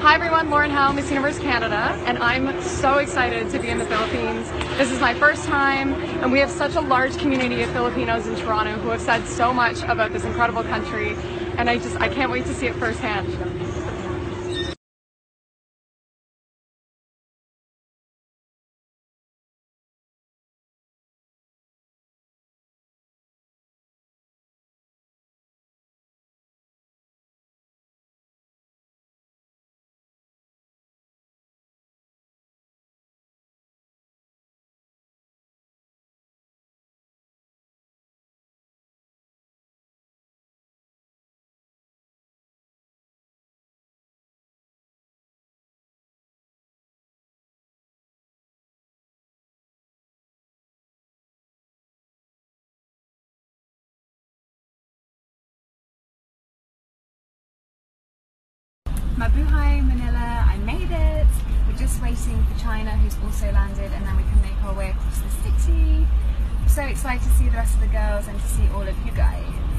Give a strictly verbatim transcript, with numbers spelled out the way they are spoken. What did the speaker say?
Hi everyone, Lauren Howe, Miss Universe Canada, and I'm so excited to be in the Philippines. This is my first time, and we have such a large community of Filipinos in Toronto who have said so much about this incredible country, and I just I can't wait to see it firsthand. Mabuhay, Manila, I made it. We're just waiting for China, who's also landed, and then we can make our way across the city. I'm so excited to see the rest of the girls and to see all of you guys.